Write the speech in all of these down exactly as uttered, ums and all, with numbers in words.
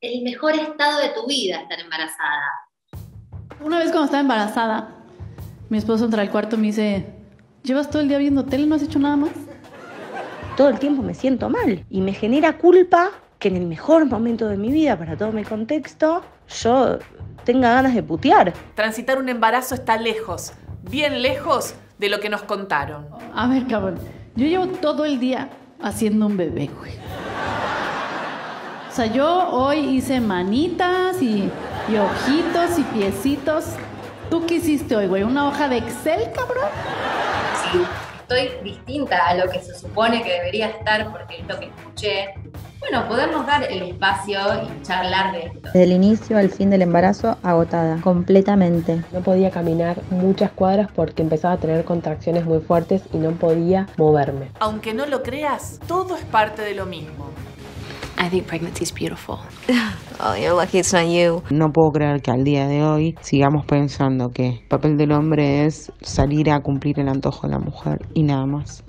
el mejor estado de tu vida estar embarazada. Una vez cuando estaba embarazada, mi esposo entra al cuarto y me dice, ¿llevas todo el día viendo tele? ¿No has hecho nada más? Todo el tiempo me siento mal y me genera culpa que en el mejor momento de mi vida, para todo mi contexto, yo tenga ganas de putear. Transitar un embarazo está lejos, bien lejos de lo que nos contaron. A ver, cabrón, yo llevo todo el día haciendo un bebé, güey. O sea, yo hoy hice manitas y, y ojitos y piecitos. ¿Tú qué hiciste hoy, güey? ¿Una hoja de Excel, cabrón? Sí, estoy distinta a lo que se supone que debería estar porque es lo que escuché. Bueno, podemos dar el espacio y charlar de esto. Desde el inicio al fin del embarazo, agotada, completamente. No podía caminar muchas cuadras porque empezaba a tener contracciones muy fuertes y no podía moverme. Aunque no lo creas, todo es parte de lo mismo. I think pregnancy is beautiful. Oh, you're lucky it's not you. No puedo creer que al día de hoy sigamos pensando que el papel del hombre es salir a cumplir el antojo de la mujer y nada más.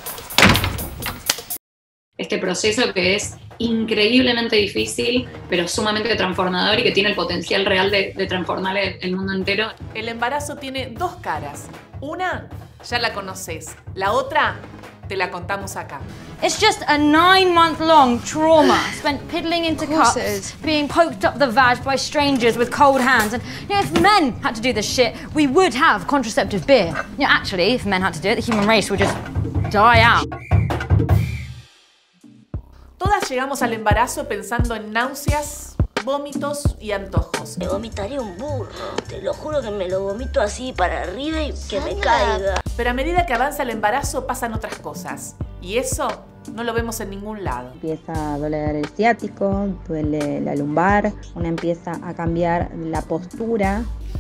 Este proceso que es increíblemente difícil, pero sumamente transformador y que tiene el potencial real de, de transformar el, el mundo entero. El embarazo tiene dos caras. Una, ya la conoces. La otra, te la contamos acá. It's just a nine-month-long trauma spent piddling into cups, being poked up the vag by strangers with cold hands. And you know, if men had to do this shit, we would have contraceptive beer. You know, actually, if men had to do it, the human race would just die out. Todas llegamos al embarazo pensando en náuseas, vómitos y antojos. Me vomitaría un burro, te lo juro que me lo vomito así para arriba y que me caiga. Pero a medida que avanza el embarazo pasan otras cosas. Y eso no lo vemos en ningún lado. Empieza a doler el ciático, duele la lumbar, una empieza a cambiar la postura.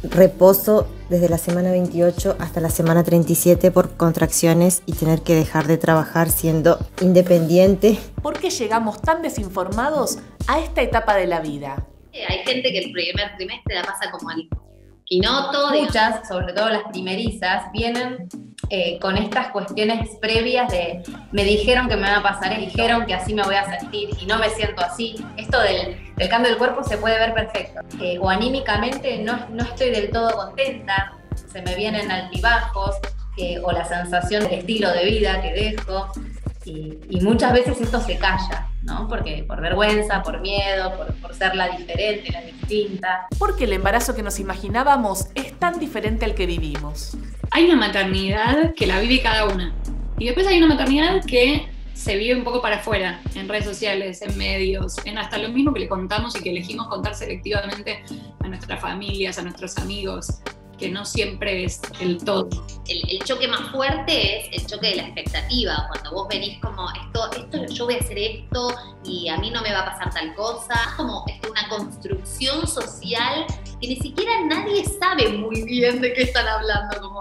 Reposo desde la semana veintiocho hasta la semana treinta y siete por contracciones y tener que dejar de trabajar siendo independiente. ¿Por qué llegamos tan desinformados a esta etapa de la vida? Hay gente que el primer trimestre la pasa como al quinoto. Muchas, digamos. sobre todo las primerizas, vienen eh, con estas cuestiones previas de me dijeron que me va a pasar, me dijeron que así me voy a sentir y no me siento así. Esto del, del cambio del cuerpo se puede ver perfecto. Eh, o anímicamente no, no estoy del todo contenta, se me vienen altibajos, eh, o la sensación del estilo de vida que dejo. Y, y muchas veces esto se calla, ¿no? Porque por vergüenza, por miedo, por, por ser la diferente, la distinta. Porque el embarazo que nos imaginábamos es tan diferente al que vivimos. Hay una maternidad que la vive cada una. Y después hay una maternidad que se vive un poco para afuera, en redes sociales, en medios, en hasta lo mismo que le contamos y que elegimos contar selectivamente a nuestras familias, a nuestros amigos, que no siempre es el todo. El, el choque más fuerte es el choque de la expectativa, cuando vos venís como, esto, esto, yo voy a hacer esto y a mí no me va a pasar tal cosa. Es como esto, una construcción social que ni siquiera nadie sabe muy bien de qué están hablando, como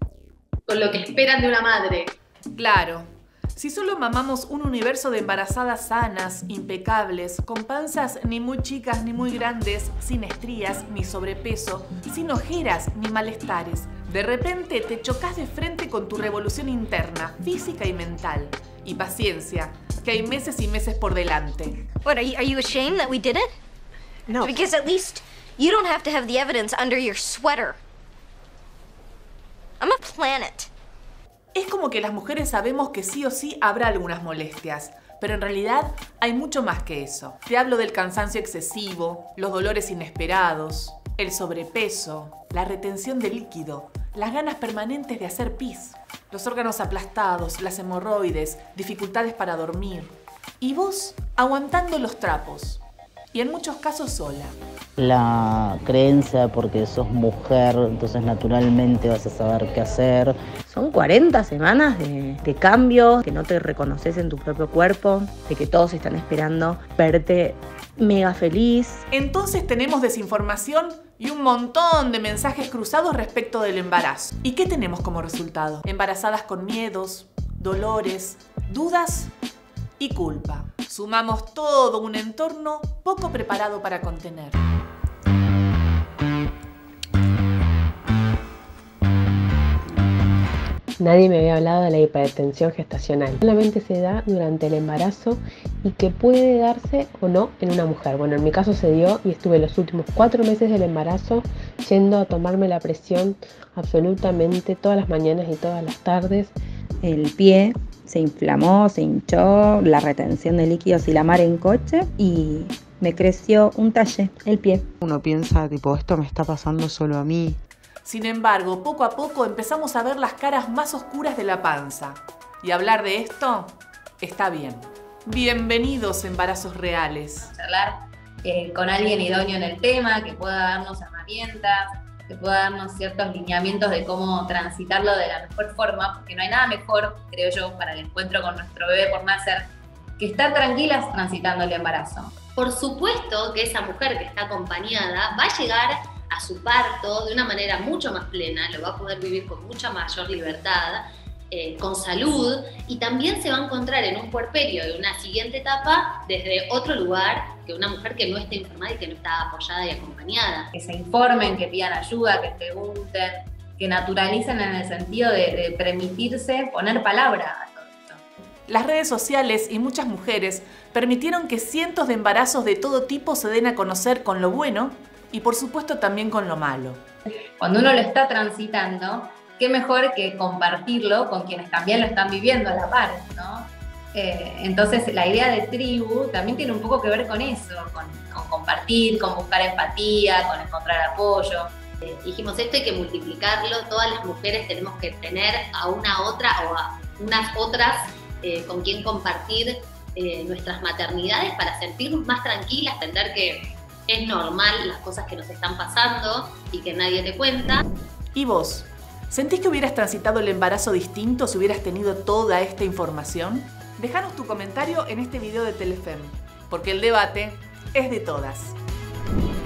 con lo que esperan de una madre. Claro. Si solo mamamos un universo de embarazadas sanas, impecables, con panzas ni muy chicas ni muy grandes, sin estrías ni sobrepeso, sin ojeras ni malestares, de repente te chocas de frente con tu revolución interna, física y mental. Y paciencia, que hay meses y meses por delante. What, are you, are you ashamed that we did it? No. Because at least you don't have to have the evidence under your sweater. I'm a planet. Es como que las mujeres sabemos que sí o sí habrá algunas molestias, pero en realidad hay mucho más que eso. Te hablo del cansancio excesivo, los dolores inesperados, el sobrepeso, la retención de líquido, las ganas permanentes de hacer pis, los órganos aplastados, las hemorroides, dificultades para dormir. Y vos aguantando los trapos, y en muchos casos sola. La creencia porque sos mujer, entonces naturalmente vas a saber qué hacer. Son cuarenta semanas de, de cambios, que no te reconoces en tu propio cuerpo, de que todos están esperando verte mega feliz. Entonces tenemos desinformación y un montón de mensajes cruzados respecto del embarazo. ¿Y qué tenemos como resultado? Embarazadas con miedos, dolores, dudas y culpa. Sumamos todo un entorno poco preparado para contener. Nadie me había hablado de la hipertensión gestacional. Solamente se da durante el embarazo y que puede darse o no en una mujer. Bueno, en mi caso se dio y estuve los últimos cuatro meses del embarazo yendo a tomarme la presión absolutamente todas las mañanas y todas las tardes. El pie se inflamó, se hinchó, la retención de líquidos y la mar en coche y me creció un talle, el pie. Uno piensa, tipo, esto me está pasando solo a mí. Sin embargo, poco a poco empezamos a ver las caras más oscuras de la panza. Y hablar de esto está bien. Bienvenidos a Embarazos Reales. Charlar eh, con alguien idóneo en el tema, que pueda darnos herramientas, que pueda darnos ciertos lineamientos de cómo transitarlo de la mejor forma, porque no hay nada mejor, creo yo, para el encuentro con nuestro bebé por nacer, que estar tranquilas transitando el embarazo. Por supuesto que esa mujer que está acompañada va a llegar a su parto de una manera mucho más plena, lo va a poder vivir con mucha mayor libertad, eh, con salud, y también se va a encontrar en un puerperio de una siguiente etapa desde otro lugar que una mujer que no esté informada y que no está apoyada y acompañada. Que se informen, que pidan ayuda, que pregunten, que naturalicen en el sentido de, de permitirse poner palabra a todo esto. Las redes sociales y muchas mujeres permitieron que cientos de embarazos de todo tipo se den a conocer con lo bueno y por supuesto también con lo malo. Cuando uno lo está transitando, qué mejor que compartirlo con quienes también lo están viviendo a la par, ¿no? Eh, entonces la idea de tribu también tiene un poco que ver con eso, con, con compartir, con buscar empatía, con encontrar apoyo. Eh, dijimos esto hay que multiplicarlo, todas las mujeres tenemos que tener a una otra o a unas otras eh, con quien compartir eh, nuestras maternidades para sentirnos más tranquilas, entender que es normal las cosas que nos están pasando y que nadie te cuenta. ¿Y vos? ¿Sentís que hubieras transitado el embarazo distinto si hubieras tenido toda esta información? Déjanos tu comentario en este video de Telefem, porque el debate es de todas.